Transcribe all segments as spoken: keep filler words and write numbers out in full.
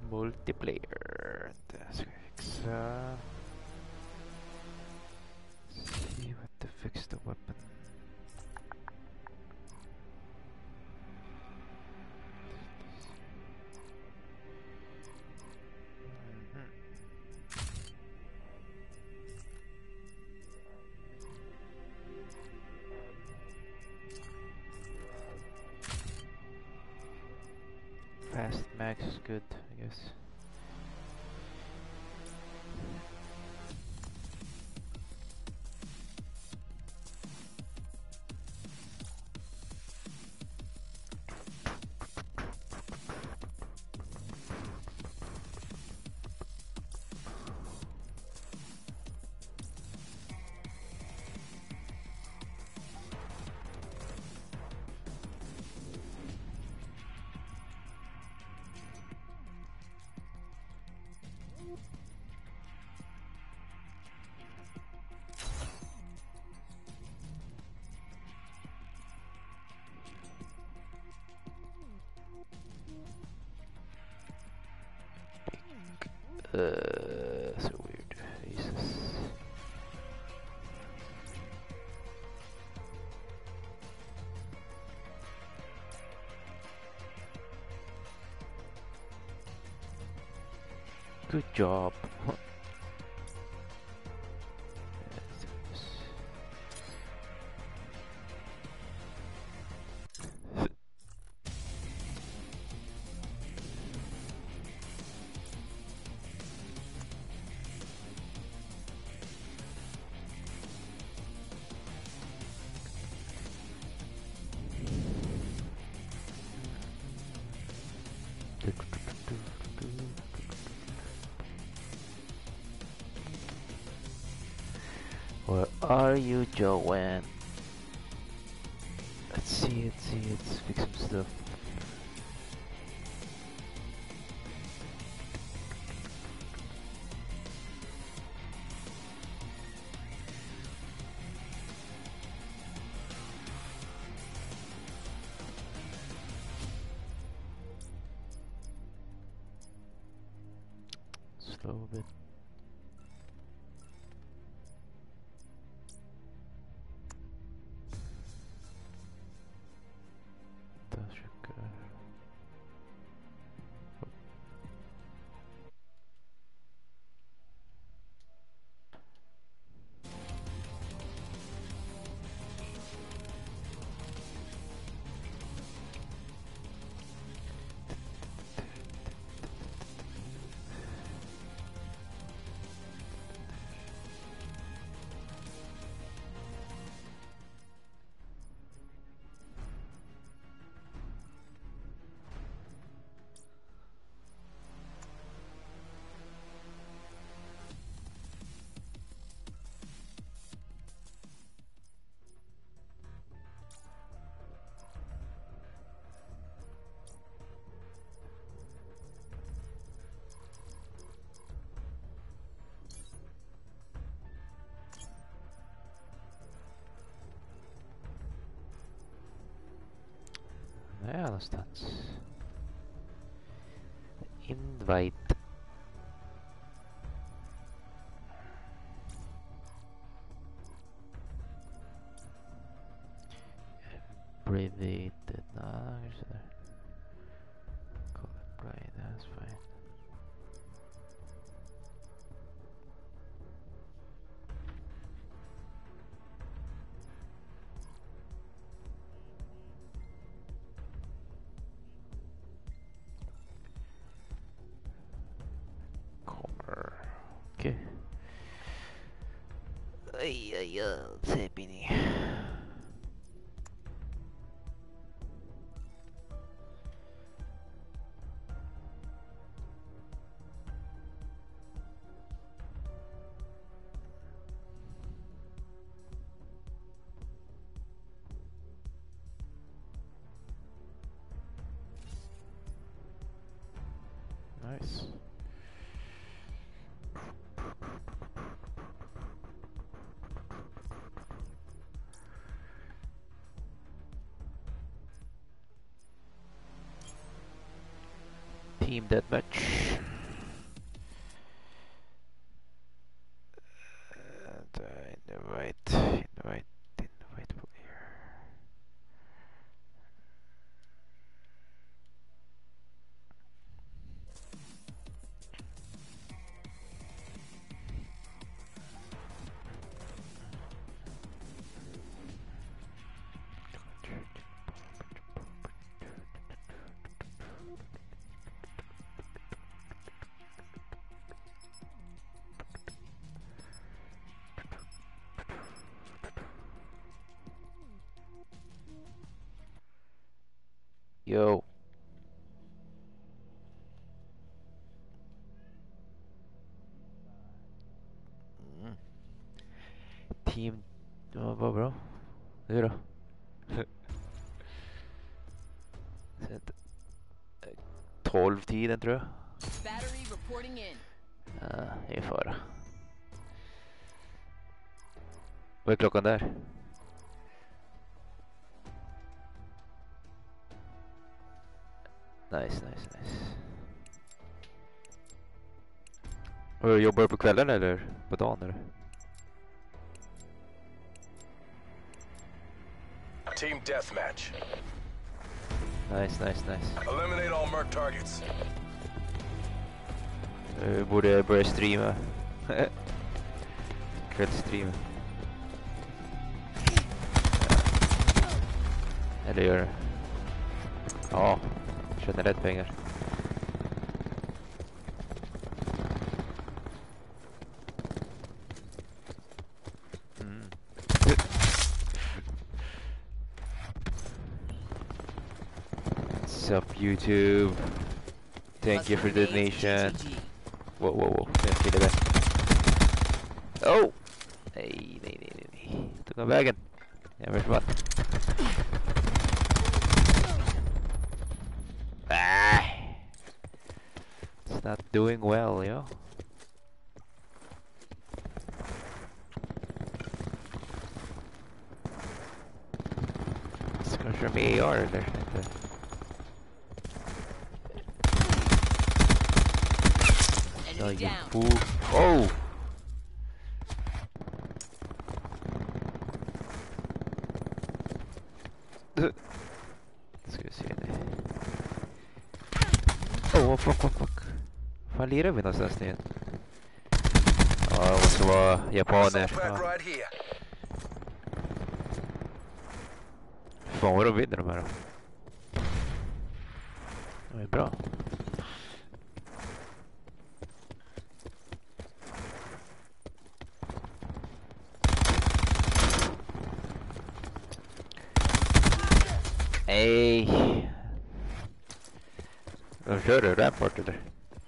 Multiplayer. Task exam. See what to fix the weapon. Mhm. Fast max is good, I guess. Uh, so weird. Jesus. Good job. Where are you, Joanne? Let's see, let's see, let's fix some stuff. Slow a bit. Ja, daar staat. Invite. Private. Nah, here's there. Call it bright, that's fine. Cover. Okay. Ay, ay, ay, Zeppini. Nice. Team deathmatch. Yo. Mm. Team... Ja, vad bra. Du då? tolv tiden tror jag. Battery reporting in. Ja, det är fara. Vad är klockan där? Nice, nice, nice. Och jobbar du på kvällen eller på dagen eller? Team deathmatch. Nice, nice, nice. Eliminate all merc targets. Vi borde börja streama. Kvällsstreama. Eller gör det. Ja, tjänar rätt pengar. Mm. What's up YouTube? Thank you for the donation. Whoa, whoa, whoa. Jag killar det. Oh! Nej, nej, nej, nej, nej. Tog av vägen. Jag försvann. Ah! It's not doing well, yo. Ska köra med A R eller? Inte. Enemy Ja, down. oh! Ska vi se det. Oh, fuck, fuck, fuck. Fan lirar vi någonstans nu? Ja, det måste vara japaner. Ja. Right here. Fan vad de vinner de här då. De är bra. Nej. De kör du Rampart eller?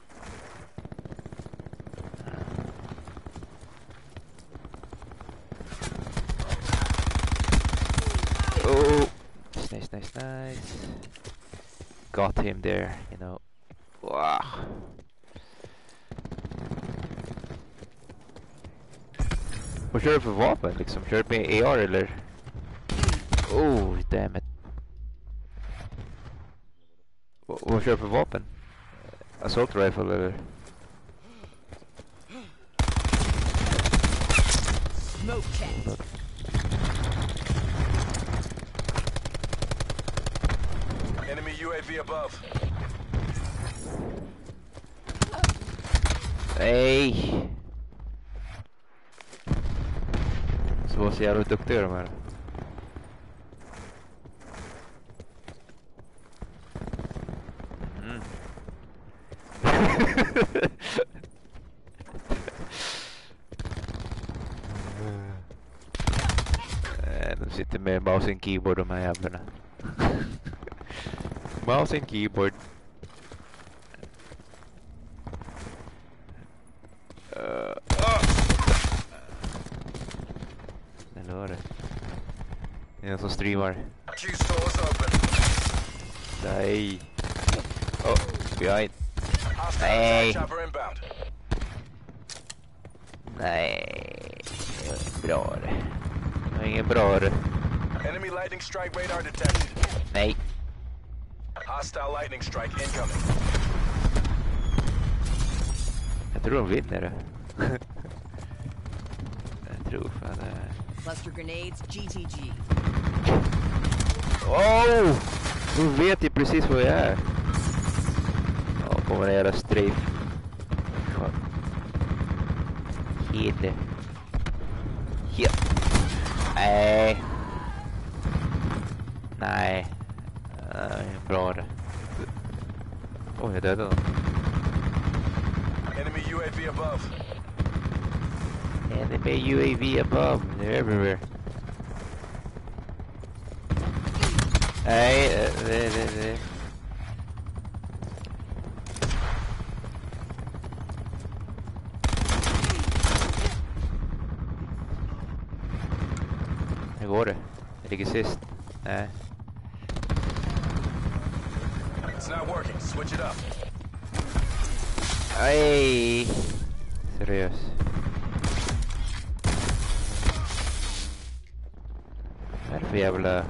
Oh, nice, nice, nice. Got him there, you know. Wow. Vad kör du för vapen liksom? Kör du med A R eller? Oh, damn it. V- vad kör du för vapen? Assault rifle eller? Smoke check. Enemy U A V above. Nej. Så så jävla duktiga de här. Mm. Eh, de sitter med mouse and keyboard de här jävlarna. Mouse and keyboard. Uh, ah! Eller var det? Det är en som streamar. Q stores open. Nej. Oh, behind. Hostile Hey. attack chopper inbound. Nej. Det var bra det. Det var ingen bra det. Enemy lightning strike radar detected. Nej. Hostile lightning strike incoming. Jag tror de vinner det. Jag tror fan det. Cluster grenades, G T G. Oh! Du vet ju precis vad jag är. Ja, kommer en jävla strafe. Ja. Kille. Ja. Nej. Nej. Nej, bra det. Oj, jag dödade honom. Enemy U A V above. Enemy U A V above. They're everywhere. Nej, det, det, det. ligger sist. Nej. It's not working. Switch it up. Aj! Seriös. Vad är det för jävla...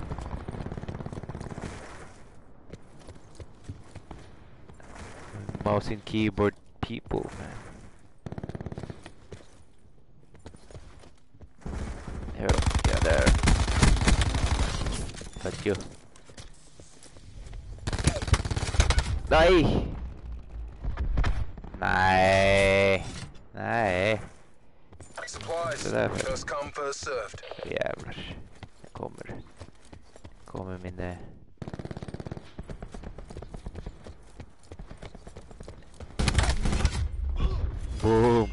mouse and keyboard people, man. Here, yeah, there. Fuck you. Nej! Nej! Nej! Supplies. Så där. First come, first served. Jävlar. Jag kommer. Kommer min... eh, Boom!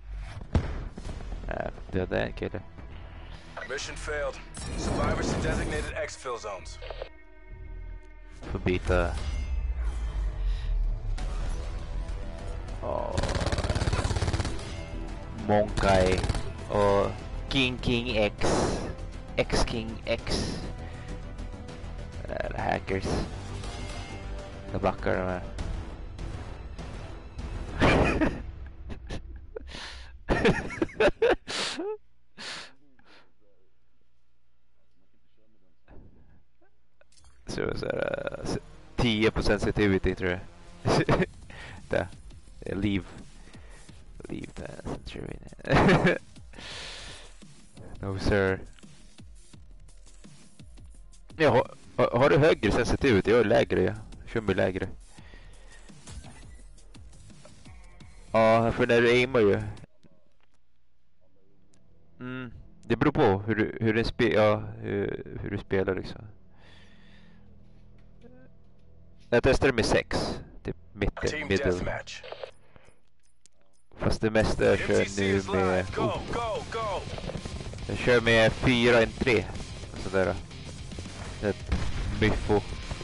Äh, döda en kille. Mission failed. Survivors to designated exfil zones. Får byta... Oh. Monkai och King King X. X King X. Eller hackers. Jag backar de här. Så så här, uh, tio procent sensitivity tror jag. Där. Leave. Leave the sensitivity. No sir. Ja, har, har du högre sensitivity? Jag har lägre, ja. Kör med lägre. Ja, för när du aimar ju. Mm, det beror på hur du, hur du, spe, ja, hur, hur du spelar liksom. Jag testade med sex. Typ mitten, Team middle. deathmatch. Fast det mesta jag kör M C C nu is med... live. Go, go, go. Jag kör med fyra en tre. Sådär. Ett myffo.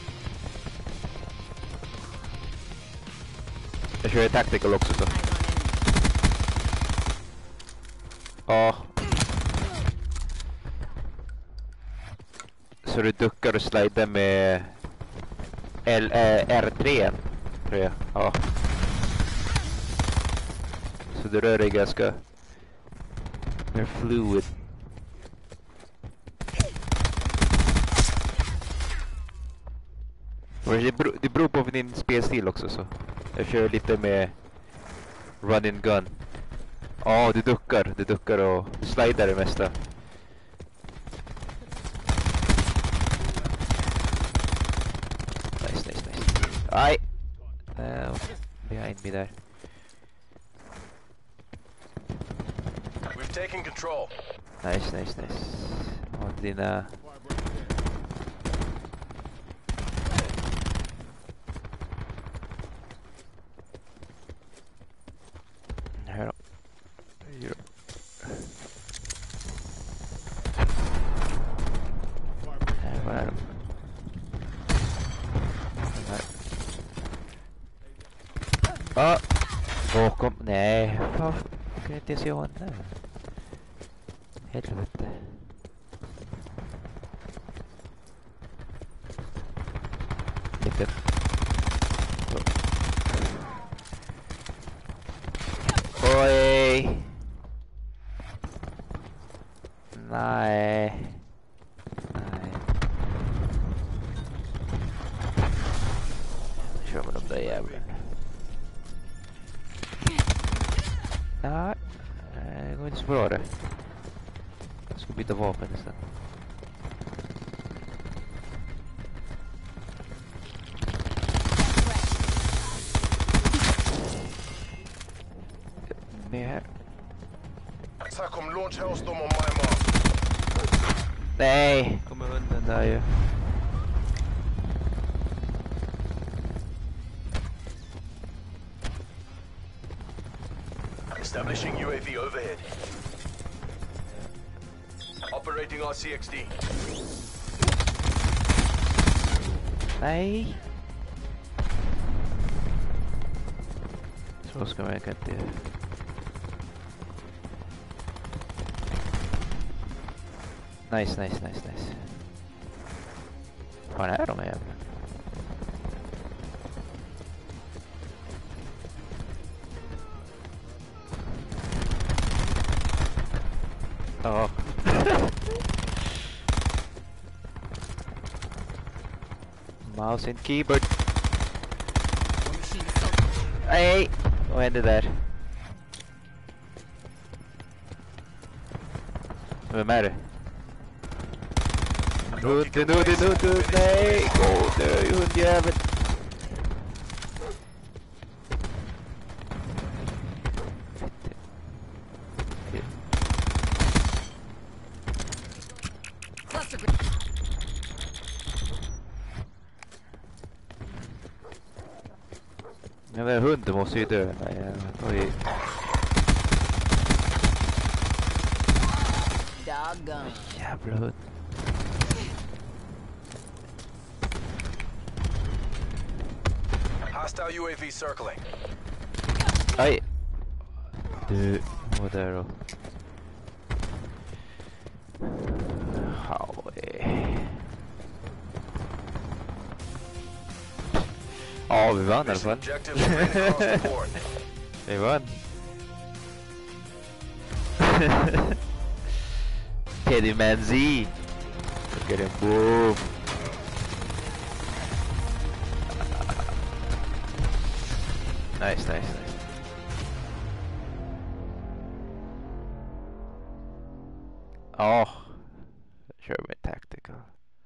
Jag kör tactical också så. Ja. Så du duckar och slider med L, äh, R tre tror jag. Ja. Så du rör dig ganska mer fluid. Det beror, det beror på din spelstil också så. Jag kör lite med run and gun. Ja, du duckar, du duckar och du slidar det mesta. Nice, nice, nice. Aj! Uh, behind me där. We've taken control. Nice, nice, nice. Och dina... Här då. Ja. Här, var är de? Här. Ah! Bakom... Nej, fan. Kan jag inte se honom där? Helvete. Lite. Så. Oj! Nej. Nej. Kör med de där jävlarna. Nej. Det går inte så bra det. Jag ska byta vapen istället. Med här. Tacom launch hellstorm on my mark. Nej, kommer undan där ju. Establishing U A V overhead. Operating R C X D. Nej. Så ska man inte. Nice, nice, nice, nice. Fan är de här jävla? Ja. Mouse and keyboard. War machine assault. Nej, vad hände där? Vem är det? Hunden, hunden, hunden, nej! Gå nu, hundjävel! Cluster grenade. Den där hunden måste ju dö. Nej, oj. Doggone. Jävla hund. Hostile U A V circling. Aj! Du, vad där då? Oj. Ja, vi vann i alla fall. Objectives ready across the board. Vi vann. Teddy Man Z. Look at him, boom. Nice, nice, nice. Ja, kör med tactical.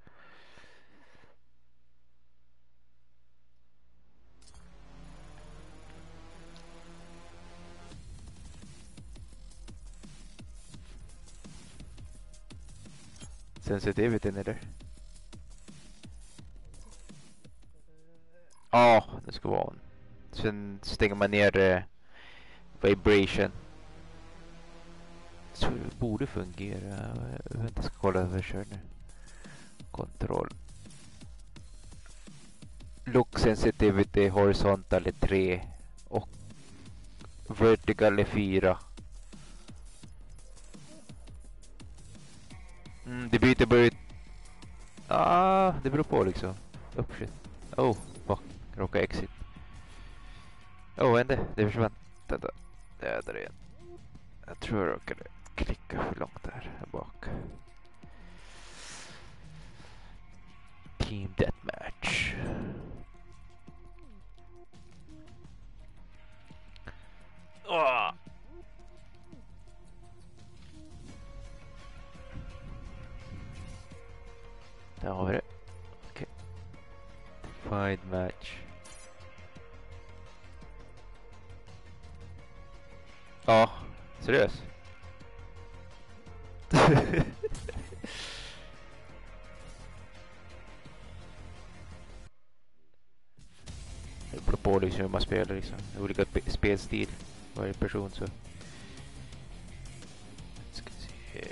Sensitivityn eller? Ja, det ska vara on. Sen stänger man ner eh, vibration. Så det borde fungera. Jag vet inte, ska kolla över kör nu. Kontroll. Look sensitivity horizontal är tre och vertical är fyra. Mm, det byter bara ut. Ah, det beror på liksom. Oh shit. Oh, fuck. Råkade exit. Oh, vad hände? Det försvann. Vänta. Det är där igen. Jag tror jag råkade klicka för långt där, här bak. Team Deathmatch. Åh! Där har vi det. Okej. Okay. Find match. Ja, seriöst. Det beror på liksom hur man spelar liksom. Olika spelstil. Varje person så. Ska se.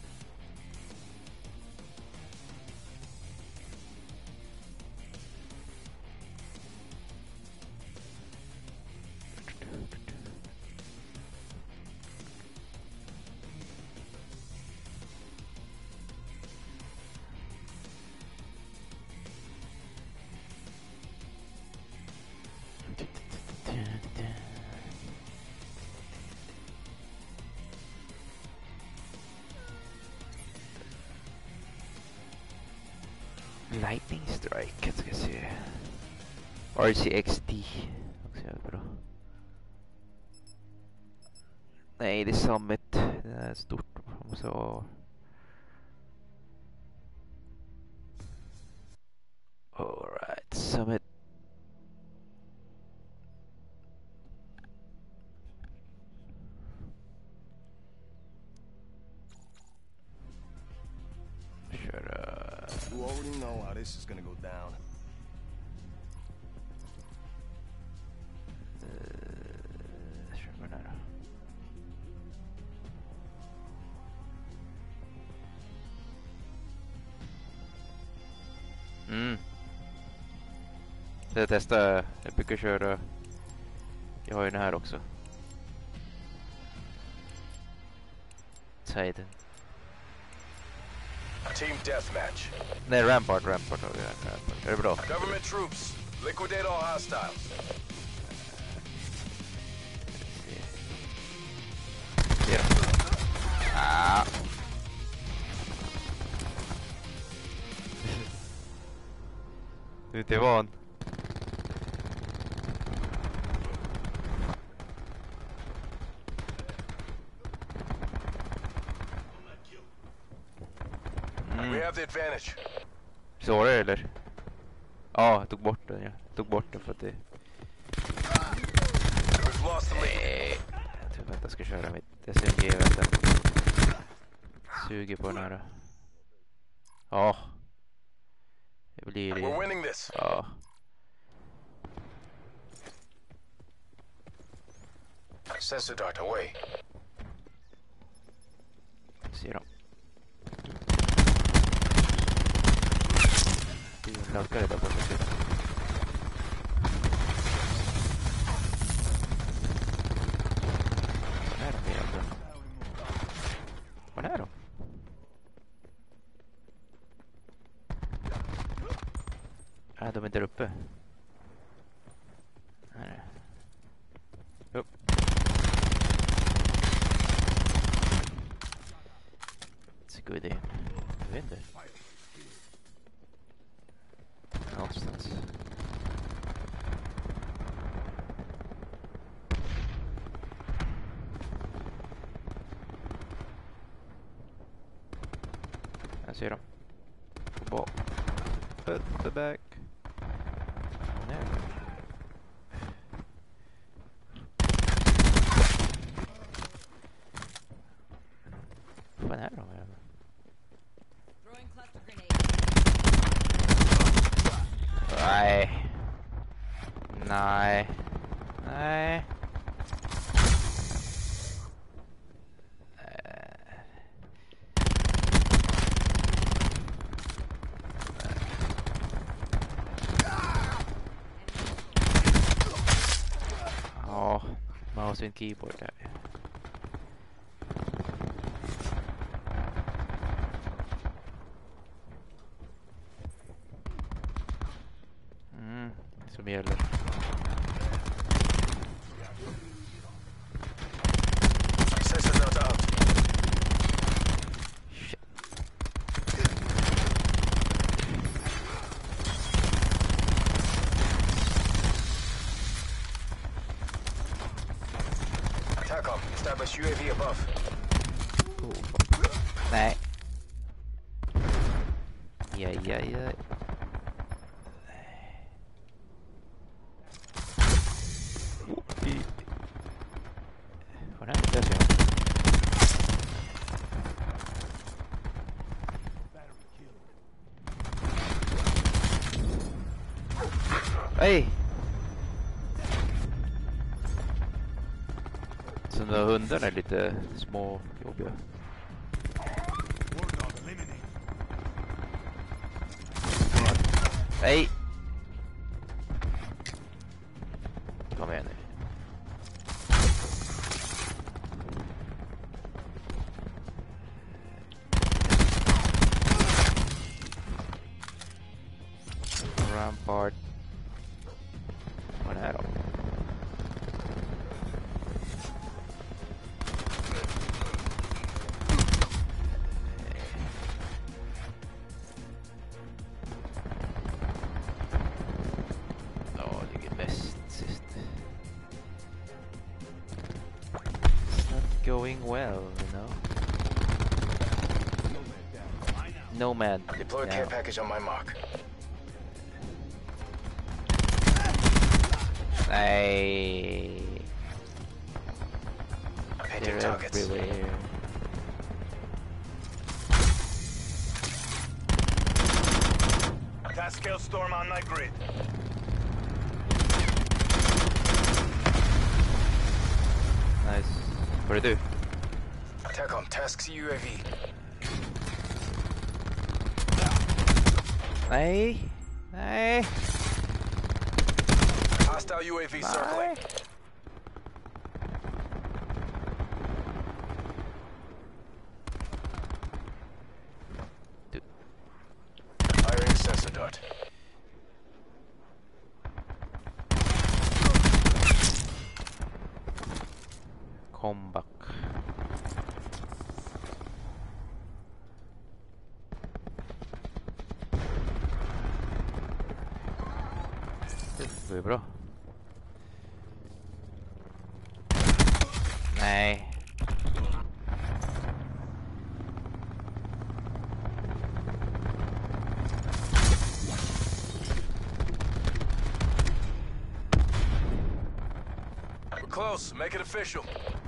Lightning Strike, ska jag se. R C X D. Också jävligt bra. Nej, det är Summit. Det är stort. Jag måste ha... Alright, Summit. Köra... You already know how this is gonna go down. Uh, kör med den här då. Mm. Så jag testar, jag brukar köra, jag har ju den här också. Tiden. Team deathmatch. Nej, Rampart, Rampart har vi här. Rampart. Är det bra? Government troops. Liquidate all hostiles. Se då. Ah. Du är inte van. We have the advantage. Så det eller? Ja, jag tog bort den. Ja. Jag tog bort den för att det... We've lost the lead. Nej. Jag tror att jag ska köra mitt S M G. Vänta. Suger på den här. Ja. Det blir We're det. winning this. Ja. Sensor dart away. Se då. Det är en lackare där borta. Vad är de egentligen? Vad är de? Ah, de är där uppe. Här. Upp. It's a good aim. Jag vet inte. Någonstans. Jag ser dem. På bak. Put the back. Nej. Vad är de här? Throwing cluster grenade. Nej. Nej. Nej. Ja, mouse and keyboard där. Mm, som gäller. Sensor dart out. Shit. TACOM, establish U A V above. Oh, nej. Jaj, jaj, jaj. Oh, i. Vad är det? Där ser jag. Hej! Så de där hundarna är lite små jobbiga. Nej! Kom igen nu. Rampart. Vad är det då? Ja, ligger bäst sist. It's not going well, you know. Nomad. Deploy care package on my mark. Nej. Hitting They're targets. everywhere. Task scale storm on my grid. Nice. Vad är det du? TACOM, tasks U A V. Nej. Nej. Hostile U A V circling. Du. comeback. Det går ju bra. Nej. We're close. Make it official.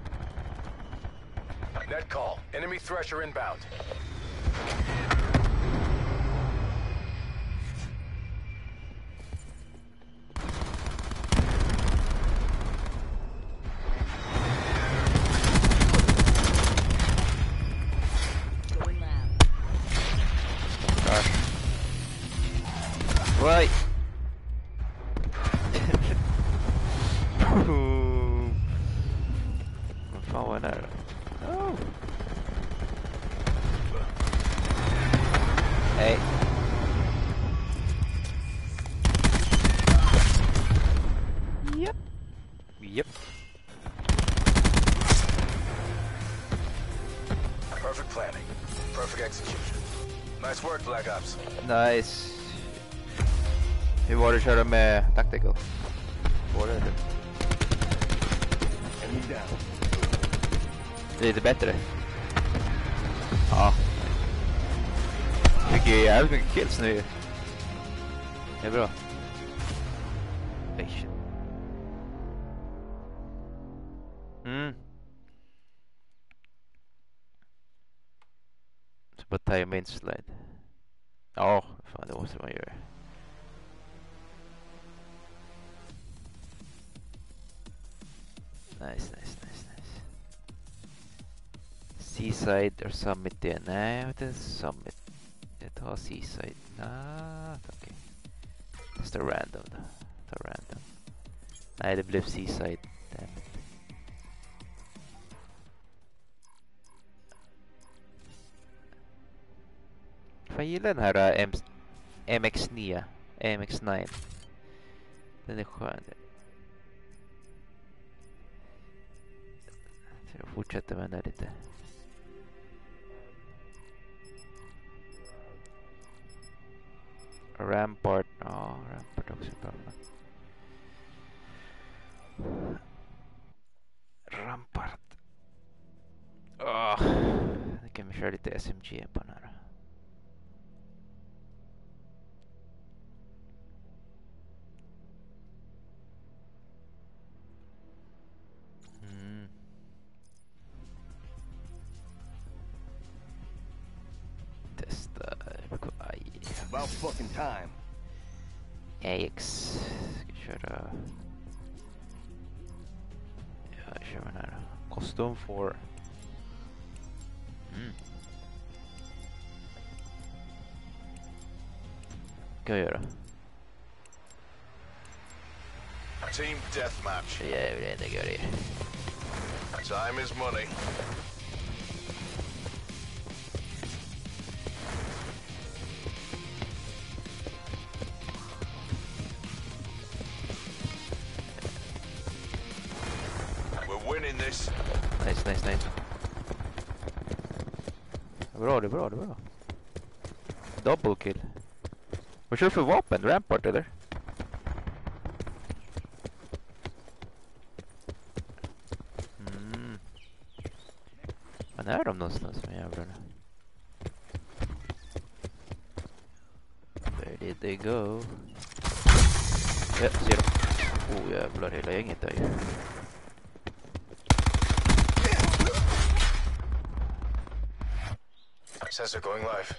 Net call. Enemy Thresher inbound. Going lab. Gosh. Right. Vad fan var det där? Oh. Hey. Yep. Yep. Perfect planning. Perfect execution. Nice work, Black Ops. Nice. Hur var det att köra med tactical? Var det Enemy down. lite bättre? Ja. Fick ju jävligt mycket kills nu. Det är bra. Ej, shit. Mm. Så bara ta main slide. Ja, fan det måste man göra. Nice, nice, nice, nice. Seaside or Summit det? Nej, jag vet inte. Summit. Jag tar Seaside. Ah, okej. Okay. Testa random då. Ta random. Nej, det blev Seaside. Damn it. Jag gillar den här uh, M MX nio. M X nio. Den är skön. Så jag fortsätter med den där lite. Rampart. Ja, Rampart också bra. Rampart. Åh, nu kan vi köra lite S M G på den här. Mm. Testa. Aj. About fucking time. A X. Ska köra. Ja, jag kör den här. Custom for. Mm. Vad jag göra? Team deathmatch. Jävlar, det gör det. Time is money. We're winning this. Nice, nice, nice. Det är bra, det är bra, det är bra. Double kill. Vad kör du för vapen? Rampart eller? Mm. Var är de någonstans med jävlarna? Where did they go? Ja, ser de. Oh jävlar, hela gänget där ju. Sensor going live.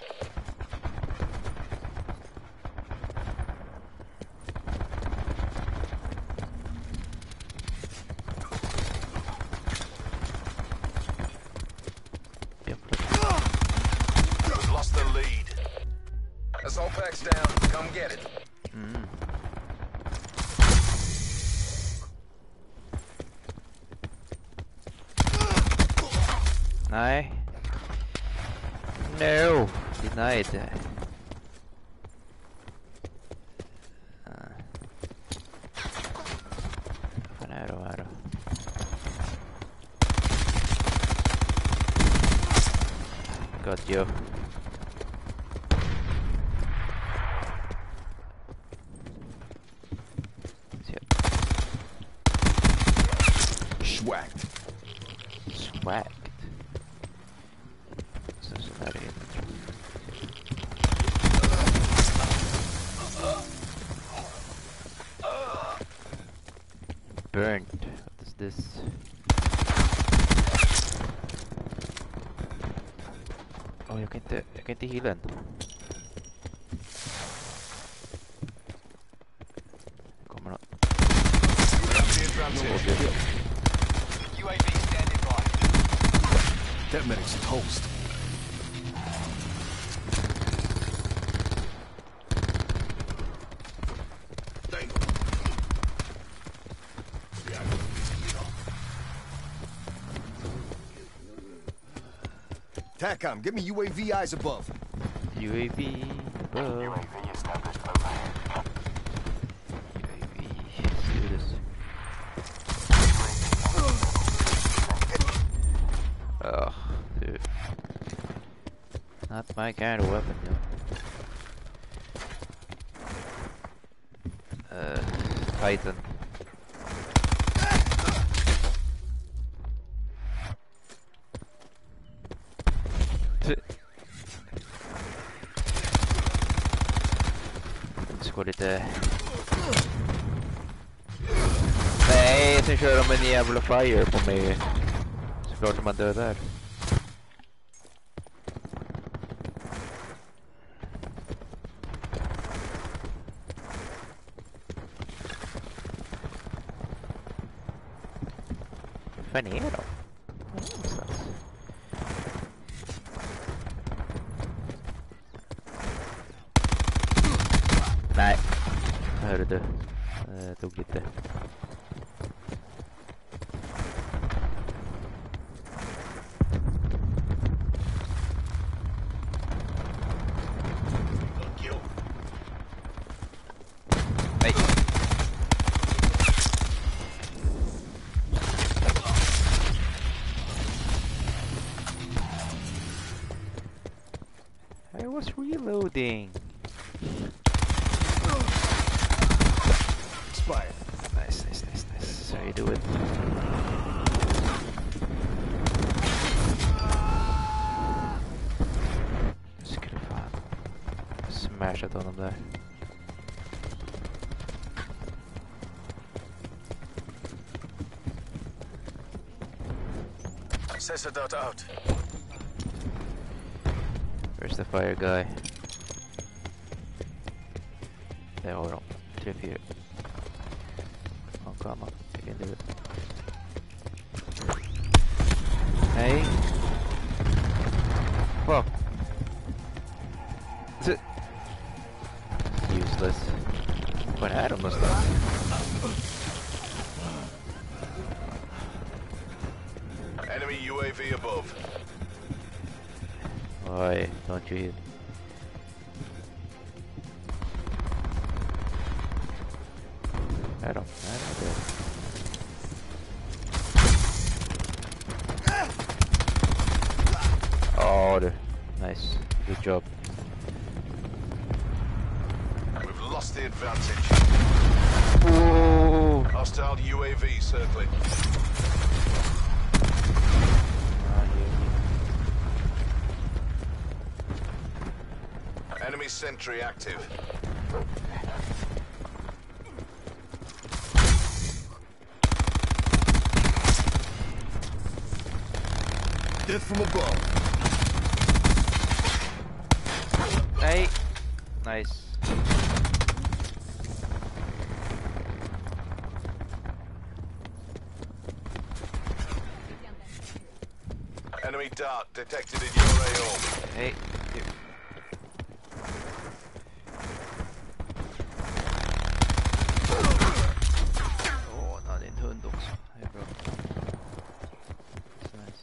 We've lost the lead. Assault pack's down. Come get it. Mm. Nej. No. Denied. Uh. Vad fan är det här då? Got you. Schwacked. Swagged. So it's not even. Burnt. What is this? Oh, jag kan inte, jag kan inte heala den. Kommer någon. U A V standing by. That medic's toast. TACOM, give me U A V eyes above. U A V above. U A V established overhead. U A V. Let's do this. Oh, dude. Not my kind of weapon, though. Uh, Titan. Gå lite... Nej, sen kör de en jävla fire på mig. Såklart som man dör där. Vad är det då? Nej, hörde du. Det tog lite. Nej. I was reloading. Expired. Nice, nice, nice, nice. So you do it. Skulle fan smashat honom där. Sensor out. Where's the fire guy? There, hold on. Trip here. Oh, come on. You can do it. Hey. Fuck. Useless. What Adam was that? Enemy U A V above. Why don't you hit? I don't, I don't know. Oh, the, nice. Good job. We've lost the advantage. Ooh. Hostile U A V circling. Enemy sentry active. Death from above. Hey. Nice. Enemy dart detected in your A O. Hey. Here. Åh, han hade en hund också. Det är bra. Så nice.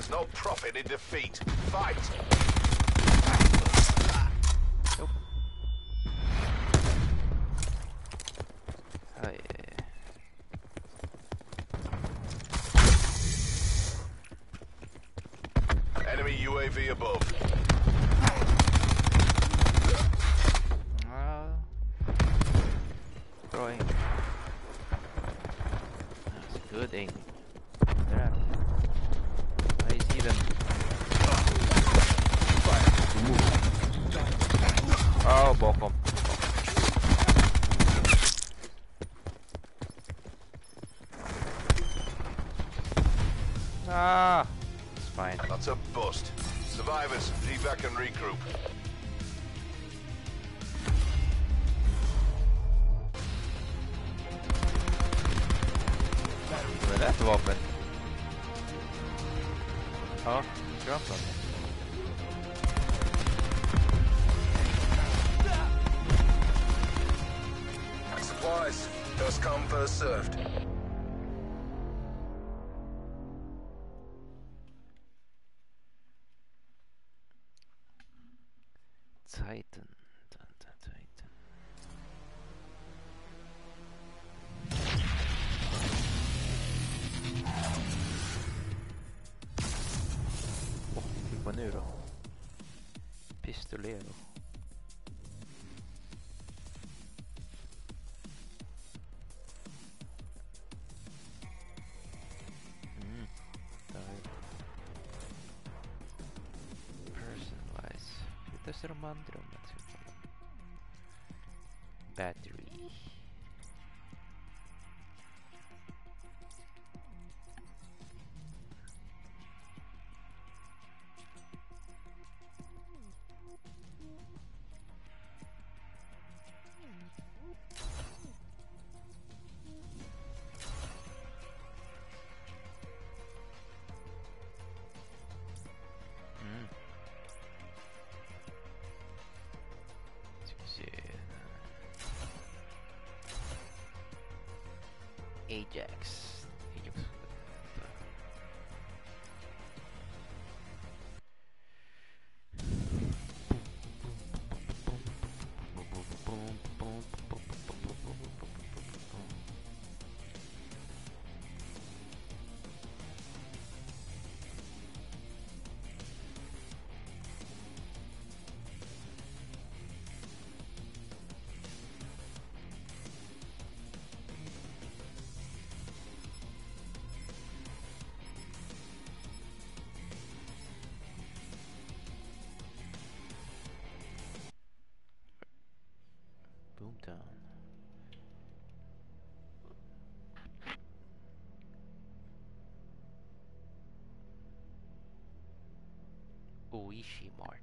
no profit in defeat. Fight! Nope. Oh yeah. Enemy U A V above. Uh, throwing. That's a good aim. There. I see them. Oh, bakom. Ah, it's fine. That's a bust. Survivors, evac and regroup. Vad är det för vapen? Ja, skrap alltså. Supplies. First come, first served. Titan. Dun, dun, Titan. Åh, vi fick vad nu då? Pistolero. Mm, där är det. Personalize. Vi testar de andra om jag ska ta. Battery. Mm. Ska vi se. Ajax. Ajax. Boomtown. Oishi Mart.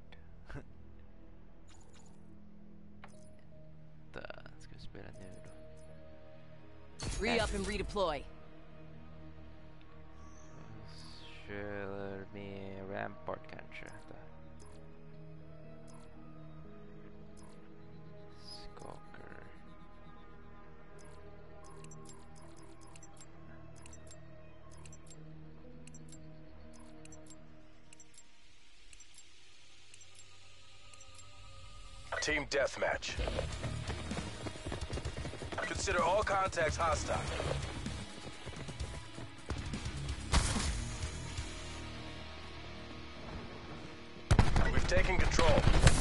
Där ska vi spela nu då. Re-up and redeploy. Kör med Rampart kanske. Där. Skakar. Team deathmatch. Consider all contacts hostile. We've taken control.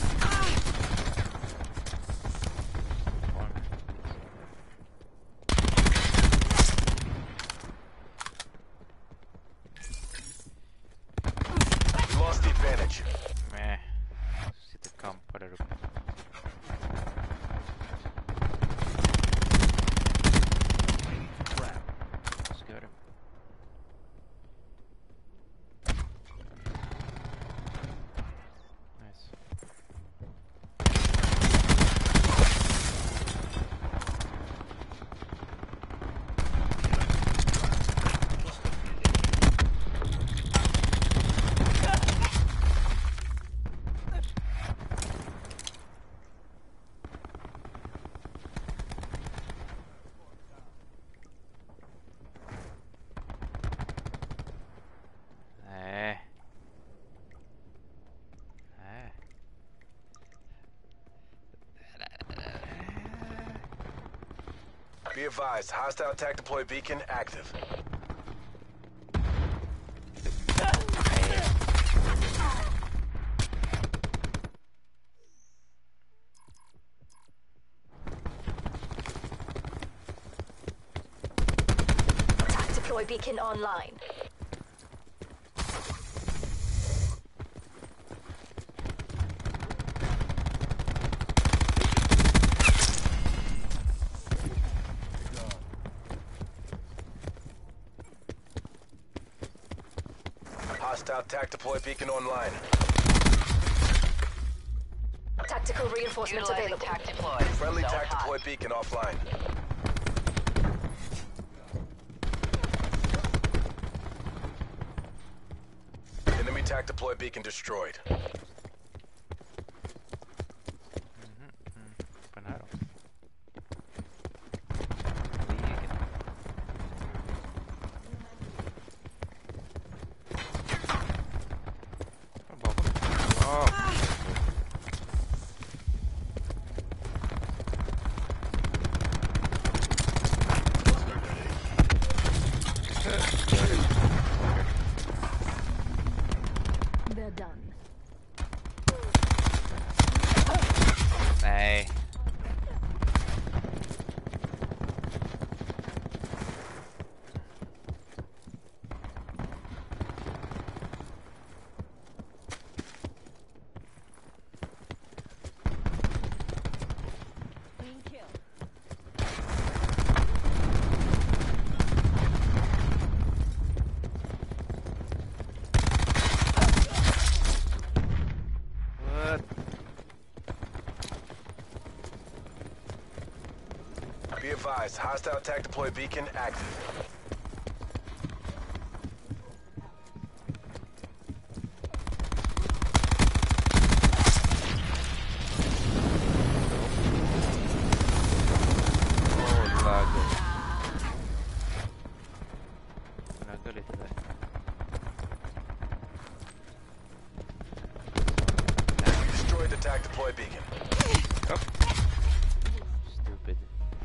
We lost the advantage. Meh. Sitter och kampar där uppe. Ska göra det. Nice. Be advised, hostile attack deploy beacon active. Attack deploy beacon online. Hostile attack deploy beacon online. Tactical reinforcements Utilizing available. tac deploy. Friendly Zone attack hot. deploy beacon offline. Enemy attack deploy beacon destroyed. Öppen här då. Egen. Fan, bakom. Åh. They're done. Nej. Clean kill. What? Be advised, hostile attack deploy beacon active. Åh, laggar. Laggar lite där. You destroyed the attack deploy beacon. Stupid.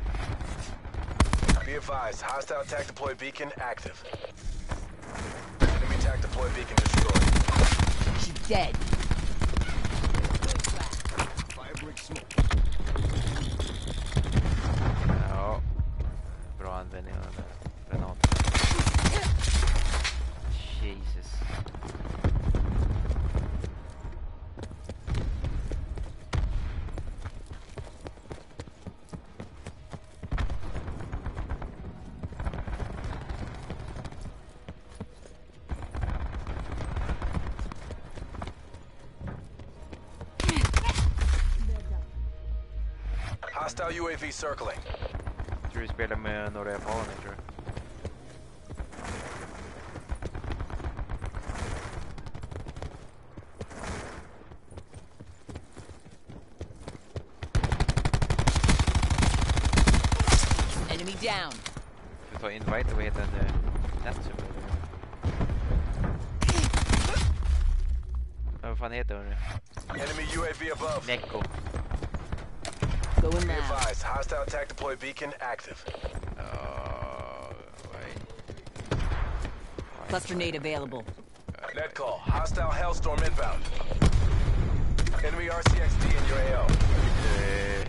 Be advised, hostile attack deploy beacon active. Enemy attack deploy beacon destroyed. She's dead. Fire break smoke. Ja. Bra användning av den där granaten. Jesus. Hostile U A V circling. Jag tror vi spelar med några japaner, tror jag. Enemy down. Ska vi ta invite, vad heter den? eh, Natsu? Ja, vad fan heter hon nu? Enemy U A V above. Neko. Going Be loud. advised, hostile attack deploy beacon active. Oh, wait. Cluster nade available. Net call, hostile Hellstorm inbound. Enemy R C X D in your A O. Eh,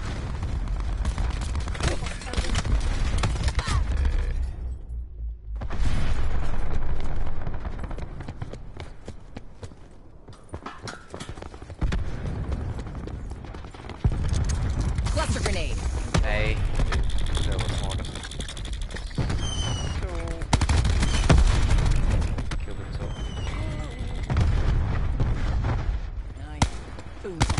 Cluster grenade. nej. Det var smart. Så. Kul så. Nice. Boom time.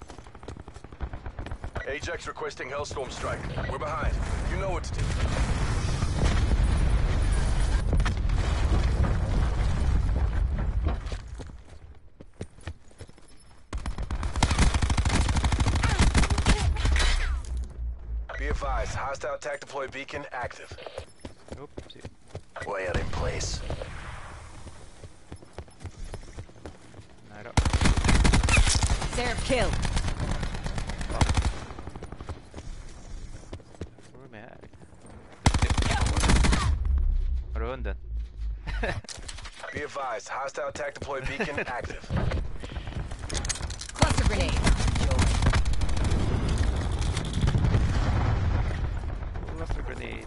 Ajax requesting Hellstorm strike. We're behind. You know what to do. advised, hostile attack deploy beacon active. Oopsie. Layout in place. Nej då. Seraph kill. Vad är med här? Har du hunden? Be advised, hostile attack deploy beacon active. Cluster grenade. Cluster grenade.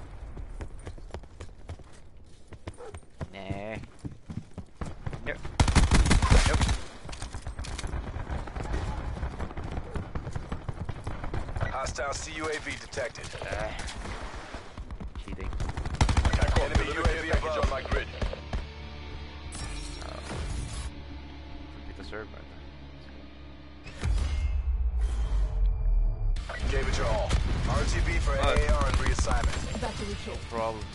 Nej. Nope. Nope. Hostile C U A V detected. Uh, cheating. Enemy U A V package on my grid. Lite server. Gave it your all. R T B for A A R and reassignment. Battery kill. Problem.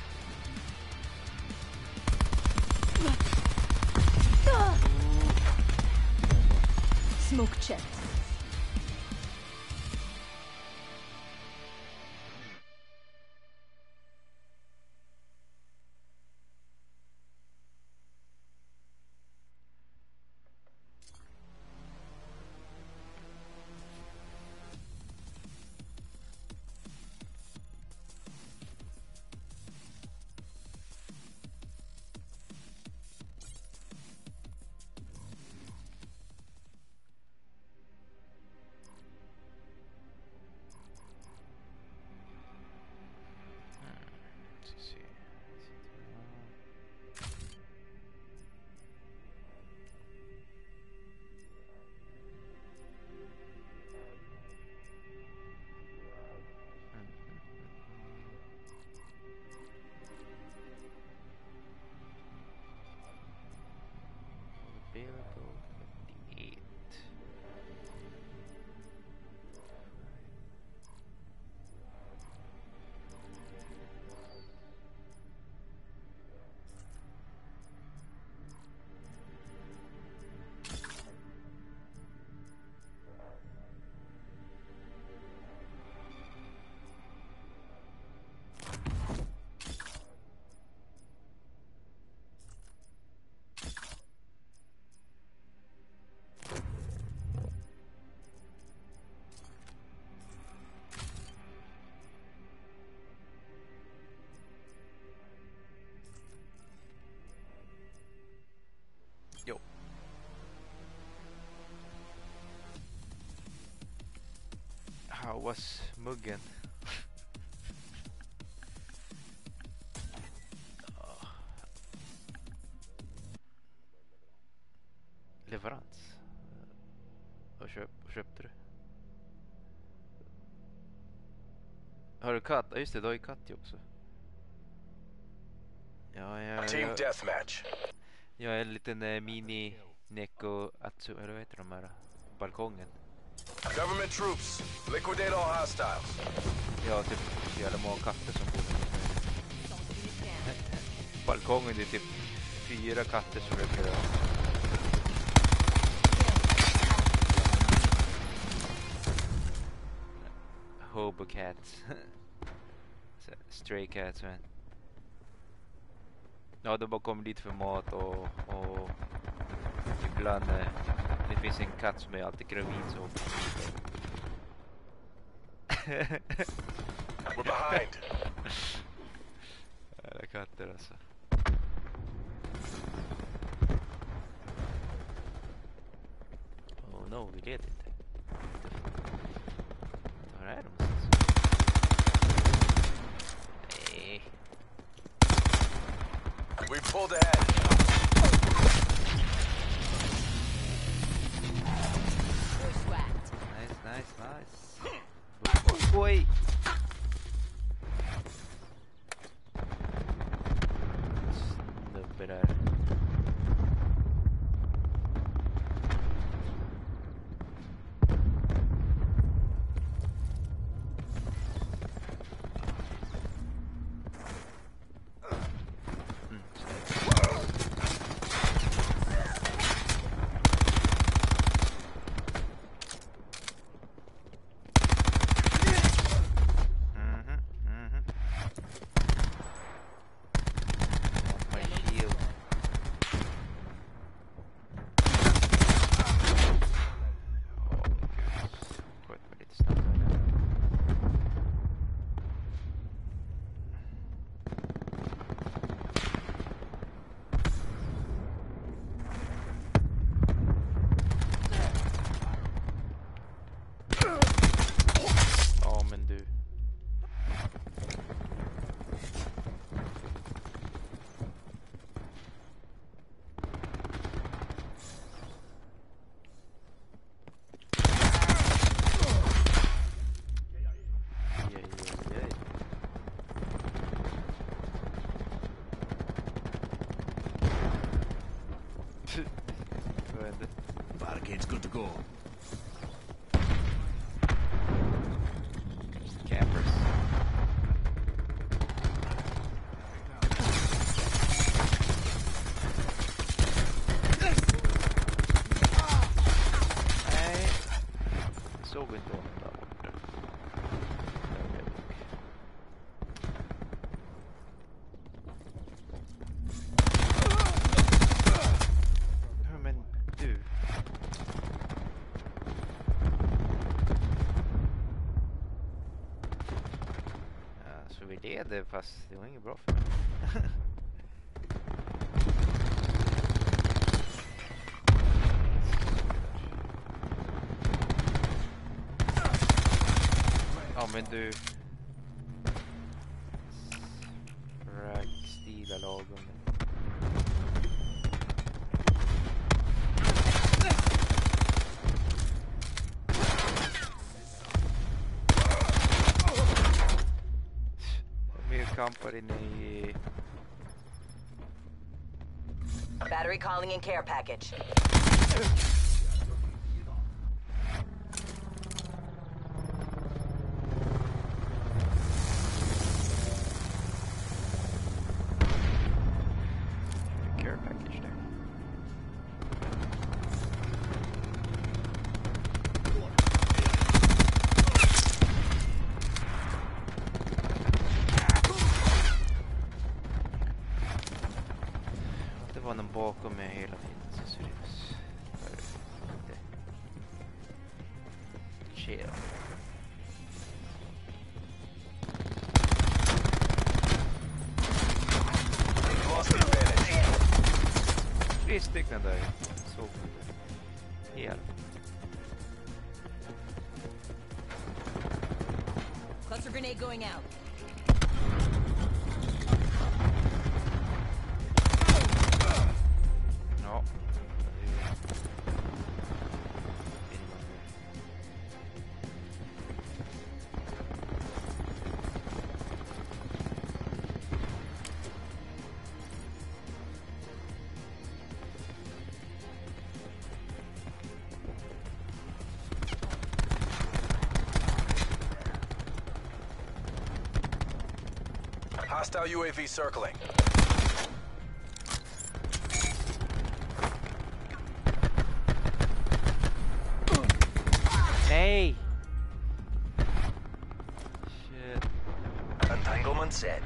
Smoke check. Available fifty-eight. Jo. How was muggen? Ah. Leverans. Vad köp, vad köpte du? Har du katt? Ja, just det, du har ju katt ju också. Ja, ja, Team ja. deathmatch. Jag är en liten eh, mini Neko Atsu, eller vad heter de här? Balkongen. Government troops, liquidate all hostiles. Jag har typ så jävla många katter som bor där. Balkongen, det är typ fyra katter som brukar dö. Hobo cats. Så, stray cats, man. Ja, de bara kommer dit för mat och, och ibland eh, det finns en katt som är alltid gravid så. We're behind. Jävla katter alltså. Oh no, vi leder inte. Var är de någonstans? Nej. We pulled ahead. Bushwhacked. Nice, nice, nice. Boy. Snubbe där. Mm, It's good to go. Campers. Nej. Såg inte honom där borta. Ja, men du. Ja, så vi leder fast det var inget bra för mig. Ja men du. Rag stila lagom. Mer kampar inne i... Battery calling in care package. Care package där. Det var någon bakom mig hela tiden, så seriös. Inte. Chill. Lost the advantage. Tre stycken där. Så. Hel. Cluster grenade going out. Ja. Hostile U A V circling. Nej! Shit. Entanglement set.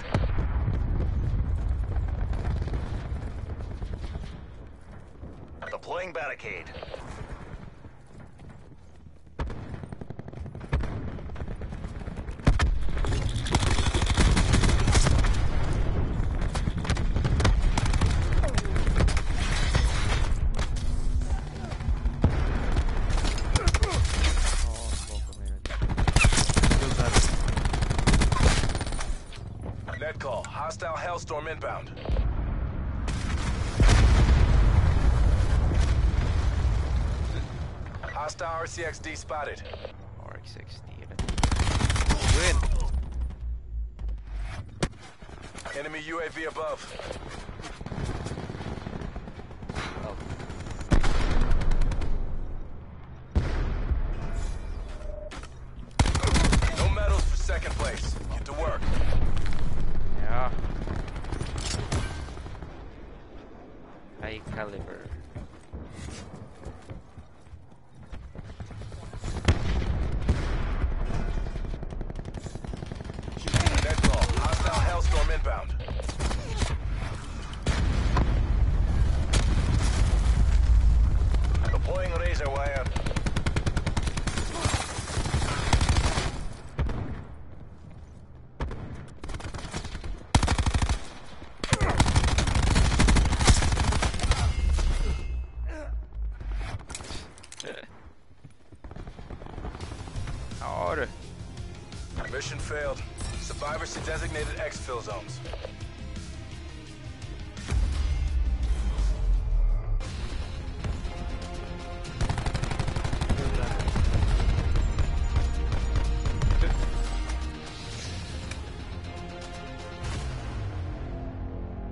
Deploying barricade. Net call. Hostile Hellstorm inbound. Hostile R C X D spotted. R X sextio. Win! Enemy U A V above. Oh. No medals for second place. Get to work. Ja. High caliber. Net call. Hostile Hellstorm inbound. Deploying razor wire. Ja du. Mission failed. Survivors to designated exfil zones.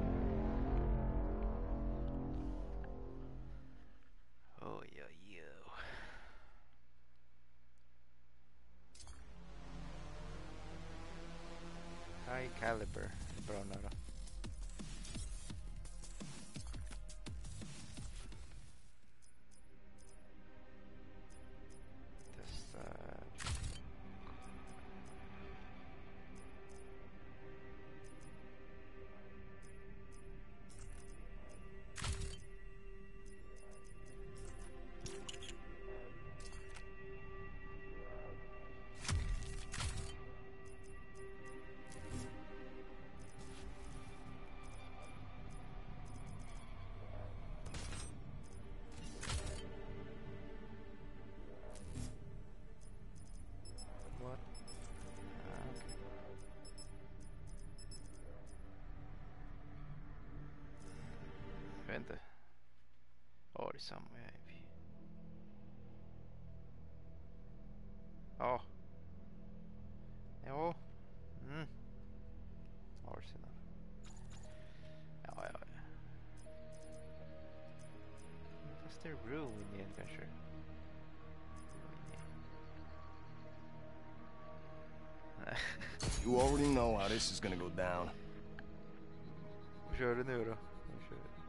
Oh yeah, yeah. Caliber. Bra nära. Testar. What? Ah, okay. Jag vet inte. Ja, det är samma maybe. Ja. Ja. Mm. Arsenal. Ja, ja, ja. Fast det är ruin igen kanske. You already know how this is gonna go down. Vad kör du nu då? Vad kör du?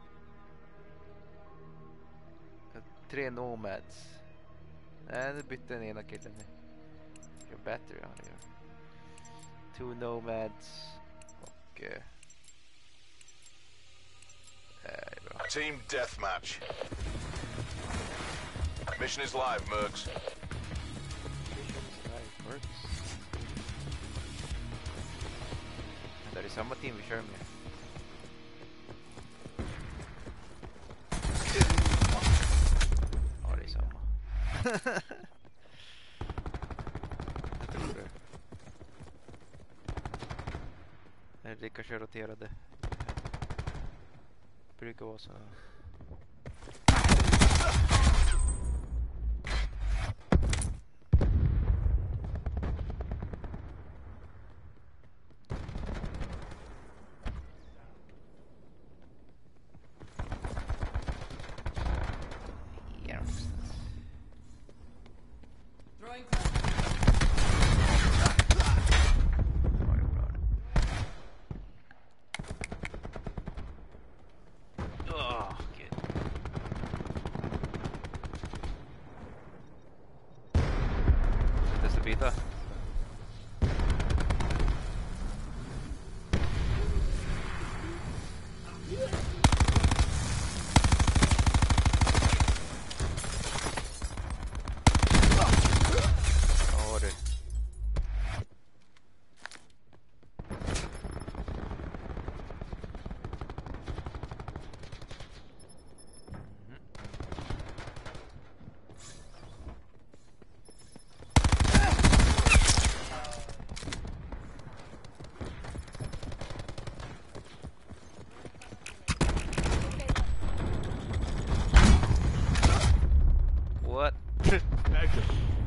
Jag har tre nomads. Nej, nu bytte den ena killen. Your battery on here. Two nomads. Och... Uh, det är bra. Team deathmatch. Mission is live, Mercs. Right, works. Det är samma team vi kör med. Ja, det är samma. Jag tror det. Jag lika kör roterade. Brukar vara så. Throwing cluster. Oh, good. Testa byta. Ja du. What? Active.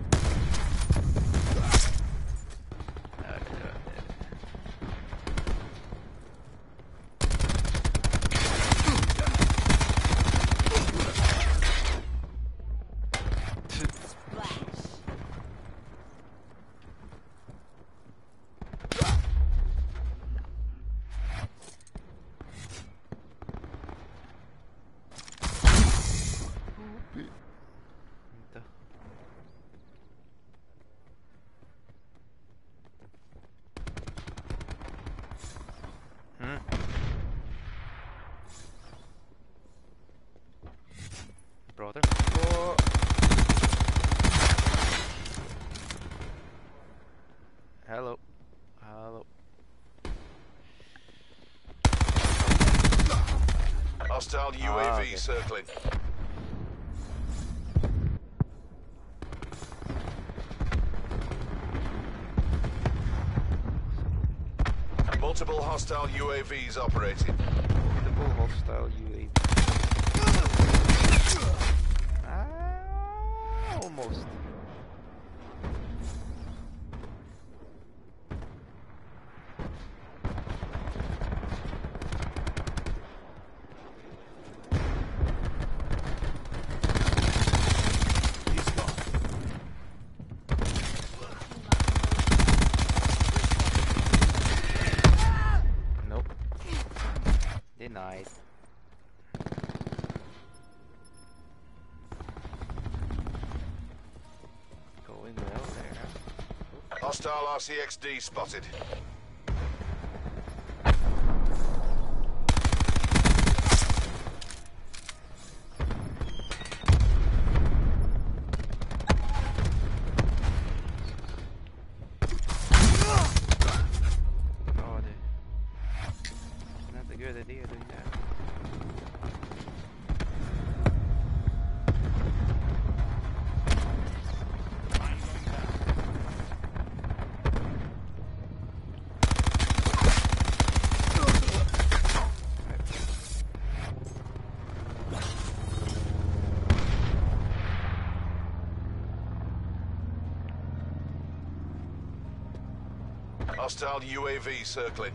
Vänta. Mm. Brother. Oh. Hello. Hello. Hostile U A V Ah, okay. circling. Multiple hostile U A Vs operating. Multiple hostile U A V. Ah, almost. He's gone. Hostile R C X D spotted. Ja du. Det är inte god idé du gör. Hostile U A V circling.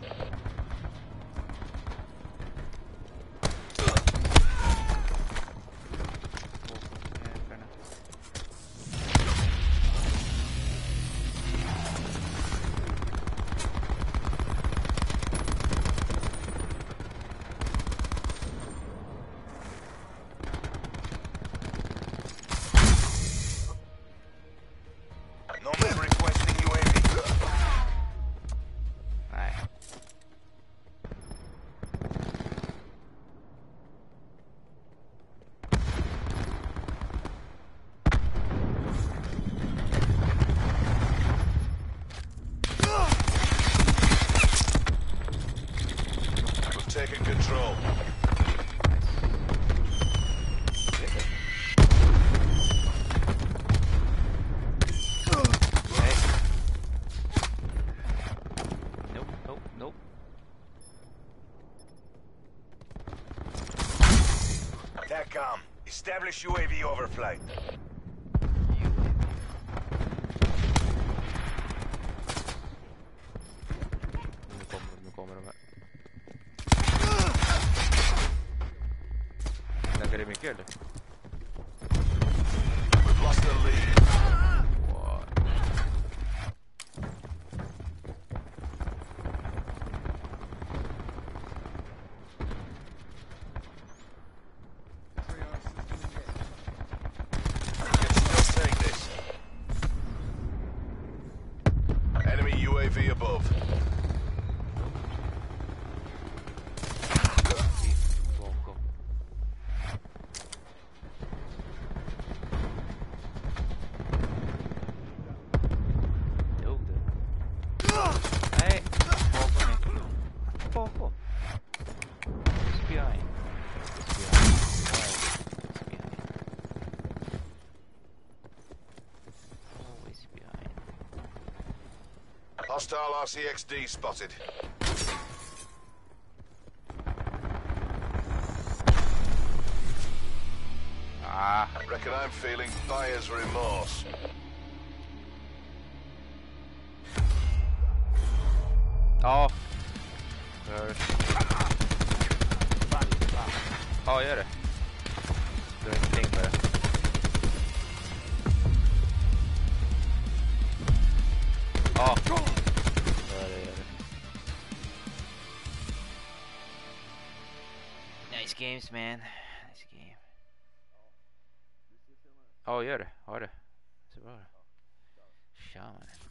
No man requesting U A V. Nej. We've taken control. Nej. Nope, nope, nope. TACCOM, establish U A V overflight. Nu kommer de, nu kommer de här. Snackar det mycket eller? We've lost the lead. Wow. We can still take this. Enemy U A V above. Bakom. Dog du? Nej! Bakom mig. Bakom. Just behind. Just behind. Just behind. Always behind. Hostile R C X D spotted. Ah! Reckon I'm feeling buyer's remorse. Ja. Rör. Ja, gör det. Du har ingenting med det. Ja. Gör det, gör det. Nice games, man. Nice game. Ja, gör det. Ha det. Så bra. Tja, man.